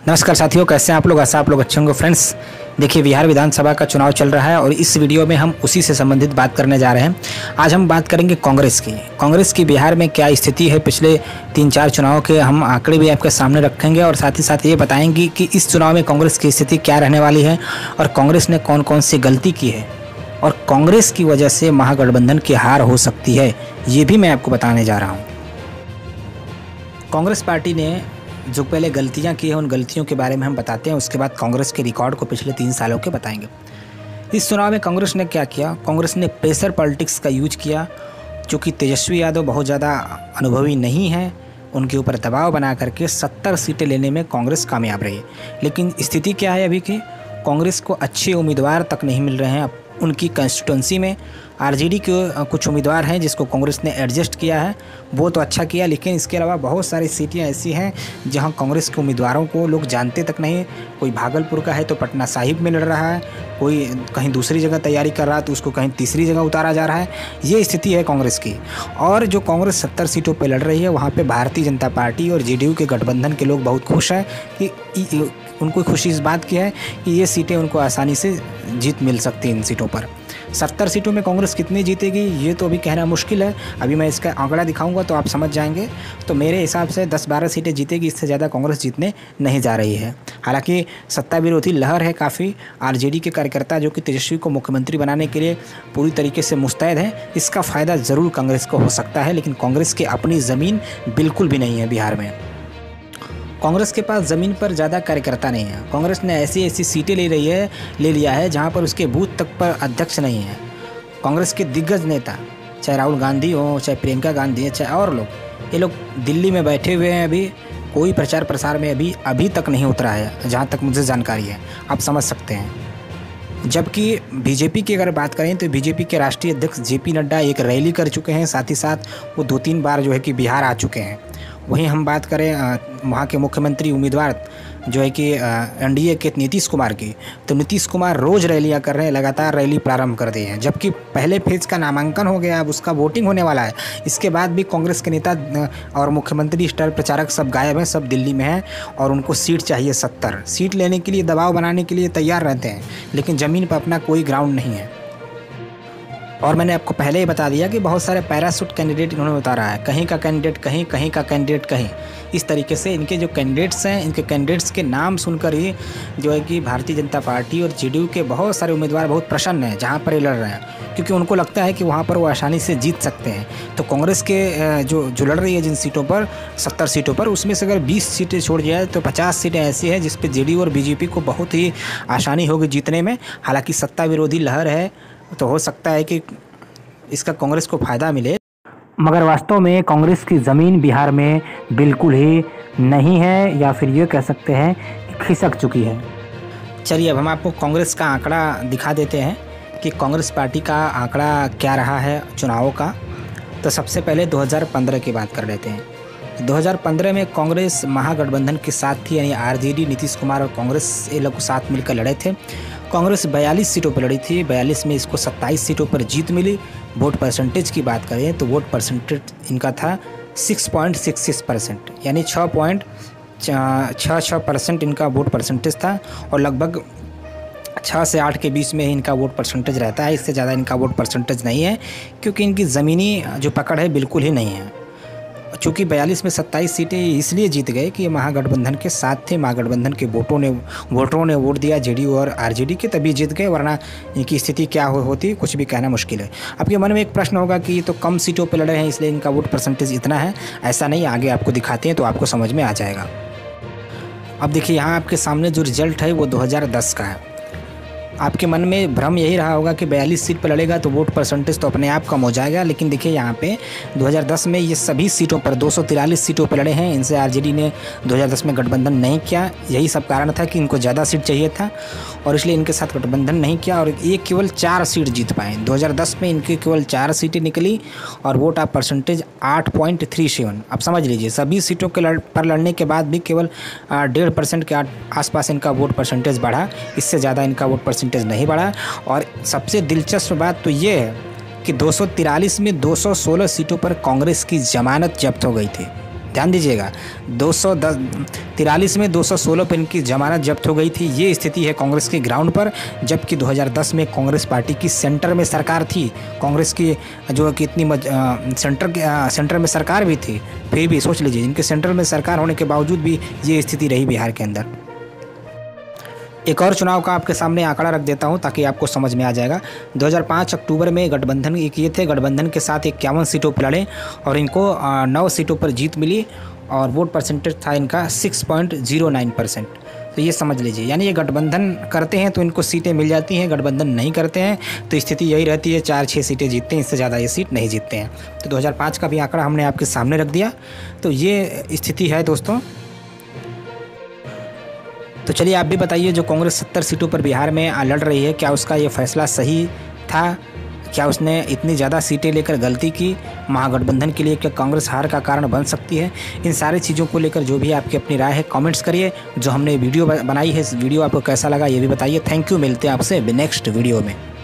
नमस्कार साथियों, कैसे हैं आप लोग। ऐसा आप लोग अच्छे होंगे। फ्रेंड्स देखिए, बिहार विधानसभा का चुनाव चल रहा है और इस वीडियो में हम उसी से संबंधित बात करने जा रहे हैं। आज हम बात करेंगे कांग्रेस की बिहार में क्या स्थिति है। पिछले 3-4 चुनाव के हम आंकड़े भी आपके सामने रखेंगे और साथ ही साथ ये बताएंगे कि इस चुनाव में कांग्रेस की स्थिति क्या रहने वाली है और कांग्रेस ने कौन कौन सी गलती की है और कांग्रेस की वजह से महागठबंधन की हार हो सकती है, ये भी मैं आपको बताने जा रहा हूँ। कांग्रेस पार्टी ने जो पहले गलतियां की हैं उन गलतियों के बारे में हम बताते हैं, उसके बाद कांग्रेस के रिकॉर्ड को पिछले 3 सालों के बताएंगे। इस चुनाव में कांग्रेस ने क्या किया। कांग्रेस ने प्रेशर पॉलिटिक्स का यूज किया। चूँकि तेजस्वी यादव बहुत ज़्यादा अनुभवी नहीं हैं, उनके ऊपर दबाव बना करके 70 सीटें लेने में कांग्रेस कामयाब रही। लेकिन स्थिति क्या है अभी की, कांग्रेस को अच्छे उम्मीदवार तक नहीं मिल रहे हैं। उनकी कंस्टिट्यूंसी में आरजेडी के कुछ उम्मीदवार हैं जिसको कांग्रेस ने एडजस्ट किया है, वो तो अच्छा किया, लेकिन इसके अलावा बहुत सारी सीटें ऐसी हैं जहां कांग्रेस के उम्मीदवारों को लोग जानते तक नहीं। कोई भागलपुर का है तो पटना साहिब में लड़ रहा है, कोई कहीं दूसरी जगह तैयारी कर रहा है तो उसको कहीं तीसरी जगह उतारा जा रहा है। ये स्थिति है कांग्रेस की। और जो कांग्रेस 70 सीटों पर लड़ रही है, वहाँ पर भारतीय जनता पार्टी और जेडीयू के गठबंधन के लोग बहुत खुश हैं कि उनको खुशी इस बात की है कि ये सीटें उनको आसानी से जीत मिल सकती है। इन सीटों पर 70 सीटों में कांग्रेस कितनी जीतेगी ये तो अभी कहना मुश्किल है। अभी मैं इसका आंकड़ा दिखाऊंगा तो आप समझ जाएंगे। तो मेरे हिसाब से 10-12 सीटें जीतेगी, इससे ज़्यादा कांग्रेस जीतने नहीं जा रही है। हालांकि सत्ता विरोधी लहर है काफ़ी। आरजेडी के कार्यकर्ता जो कि तेजस्वी को मुख्यमंत्री बनाने के लिए पूरी तरीके से मुस्तैद हैं, इसका फ़ायदा ज़रूर कांग्रेस को हो सकता है। लेकिन कांग्रेस की अपनी ज़मीन बिल्कुल भी नहीं है बिहार में। कांग्रेस के पास ज़मीन पर ज़्यादा कार्यकर्ता नहीं है। कांग्रेस ने ऐसी सीटें ले लिया है जहां पर उसके बूथ तक पर अध्यक्ष नहीं है। कांग्रेस के दिग्गज नेता, चाहे राहुल गांधी हो, चाहे प्रियंका गांधी है, चाहे और लोग, ये लोग दिल्ली में बैठे हुए हैं। अभी कोई प्रचार प्रसार में अभी तक नहीं उतरा है, जहाँ तक मुझे जानकारी है। आप समझ सकते हैं। जबकि बीजेपी की अगर बात करें तो बीजेपी के राष्ट्रीय अध्यक्ष जेपी नड्डा एक रैली कर चुके हैं, साथ ही साथ वो 2-3 बार जो है कि बिहार आ चुके हैं। वहीं हम बात करें वहाँ के मुख्यमंत्री उम्मीदवार जो है कि एनडीए के नीतीश कुमार की, तो नीतीश कुमार रोज़ रैलियाँ कर रहे हैं, लगातार रैली प्रारंभ कर दिए हैं। जबकि पहले फेज़ का नामांकन हो गया, अब उसका वोटिंग होने वाला है। इसके बाद भी कांग्रेस के नेता और मुख्यमंत्री स्टार प्रचारक सब गायब हैं, सब दिल्ली में हैं और उनको सीट चाहिए। 70 सीट लेने के लिए, दबाव बनाने के लिए तैयार रहते हैं, लेकिन ज़मीन पर अपना कोई ग्राउंड नहीं है। और मैंने आपको पहले ही बता दिया कि बहुत सारे पैराशूट कैंडिडेट इन्होंने उतारा है। कहीं का कैंडिडेट कहीं, कहीं का कैंडिडेट कहीं। इस तरीके से इनके जो कैंडिडेट्स हैं, इनके कैंडिडेट्स के नाम सुनकर ही जो है कि भारतीय जनता पार्टी और जेडीयू के बहुत सारे उम्मीदवार बहुत प्रसन्न हैं जहां पर ये लड़ रहे हैं, क्योंकि उनको लगता है कि वहां पर वो आसानी से जीत सकते हैं। तो कांग्रेस के जो लड़ रही है जिन सीटों पर, 70 सीटों पर, उसमें से अगर 20 सीटें छोड़ जाए तो 50 सीटें ऐसी हैं जिस पर जेडीयू और बीजेपी को बहुत ही आसानी होगी जीतने में। हालाँकि सत्ता विरोधी लहर है तो हो सकता है कि इसका कांग्रेस को फ़ायदा मिले, मगर वास्तव में कांग्रेस की ज़मीन बिहार में बिल्कुल ही नहीं है, या फिर ये कह सकते हैं कि खिसक चुकी है। चलिए अब हम आपको कांग्रेस का आंकड़ा दिखा देते हैं कि कांग्रेस पार्टी का आंकड़ा क्या रहा है चुनावों का। तो सबसे पहले 2015 की बात कर लेते हैं। 2015 में कांग्रेस महागठबंधन के साथ थी, यानी आरजेडी, नीतीश कुमार और कांग्रेस, ये लोग साथ मिलकर लड़े थे। कांग्रेस 42 सीटों पर लड़ी थी। 42 में इसको 27 सीटों पर जीत मिली। वोट परसेंटेज की बात करें तो वोट परसेंटेज इनका था 6.66%, यानी 6.66% इनका वोट परसेंटेज था। और लगभग 6 से 8 के बीच में ही इनका वोट परसेंटेज रहता है। इससे ज़्यादा इनका वोट परसेंटेज नहीं है, क्योंकि इनकी ज़मीनी जो पकड़ है बिल्कुल ही नहीं है। चूँकि 42 में 27 सीटें इसलिए जीत गए कि ये महागठबंधन के साथ थे। महागठबंधन के वोटरों ने वोट दिया जेडीयू और आरजेडी के, तभी जीत गए, वरना इनकी स्थिति क्या होती कुछ भी कहना मुश्किल है। आपके मन में एक प्रश्न होगा कि ये तो कम सीटों पर लड़े हैं इसलिए इनका वोट परसेंटेज इतना है। ऐसा नहीं, आगे आपको दिखाते हैं तो आपको समझ में आ जाएगा। अब देखिए, यहाँ आपके सामने जो रिजल्ट है वो 2010 का है। आपके मन में भ्रम यही रहा होगा कि 42 सीट पर लड़ेगा तो वोट परसेंटेज तो अपने आप कम हो जाएगा, लेकिन देखिए यहाँ पे 2010 में ये सभी सीटों पर 243 सीटों पर लड़े हैं। इनसे आरजेडी ने 2010 में गठबंधन नहीं किया। यही सब कारण था कि इनको ज़्यादा सीट चाहिए था और इसलिए इनके साथ गठबंधन नहीं किया और ये केवल 4 सीट जीत पाए। 2010 में इनकी केवल 4 सीटें निकली और वोट ऑफ परसेंटेज 8.37। अब समझ लीजिए, सभी सीटों के पर लड़ने के बाद भी केवल 1.5% के आसपास इनका वोट परसेंटेज बढ़ा। इससे ज़्यादा इनका वोट परसेंटेज नहीं बढ़ा। और सबसे दिलचस्प बात तो ये है कि 243 में 216 सीटों पर कांग्रेस की जमानत जब्त हो गई थी। ध्यान दीजिएगा, 243 में 216 पर इनकी जमानत जब्त हो गई थी। ये स्थिति है कांग्रेस के ग्राउंड पर, जबकि 2010 में कांग्रेस पार्टी की सेंटर में सरकार थी। कांग्रेस की जो कि इतनी सेंटर में सरकार भी थी, फिर भी सोच लीजिए, इनके सेंटर में सरकार होने के बावजूद भी ये स्थिति रही बिहार के अंदर। एक और चुनाव का आपके सामने आंकड़ा रख देता हूं ताकि आपको समझ में आ जाएगा। 2005 अक्टूबर में गठबंधन किए थे, गठबंधन के साथ 51 सीटों पर लड़े और इनको 9 सीटों पर जीत मिली और वोट परसेंटेज था इनका 6.09%। तो ये समझ लीजिए, यानी ये गठबंधन करते हैं तो इनको सीटें मिल जाती हैं, गठबंधन नहीं करते हैं तो स्थिति यही रहती है, 4-6 सीटें जीतते हैं, इससे ज़्यादा ये सीट नहीं जीतते हैं। तो 2005 का भी आंकड़ा हमने आपके सामने रख दिया। तो ये स्थिति है दोस्तों। तो चलिए आप भी बताइए, जो कांग्रेस 70 सीटों पर बिहार में लड़ रही है, क्या उसका ये फैसला सही था? क्या उसने इतनी ज़्यादा सीटें लेकर गलती की? महागठबंधन के लिए क्या कांग्रेस हार का कारण बन सकती है? इन सारी चीज़ों को लेकर जो भी आपकी अपनी राय है कमेंट्स करिए। जो हमने वीडियो बनाई है, इस वीडियो आपको कैसा लगा ये भी बताइए। थैंक यू, मिलते हैं आपसे नेक्स्ट वीडियो में।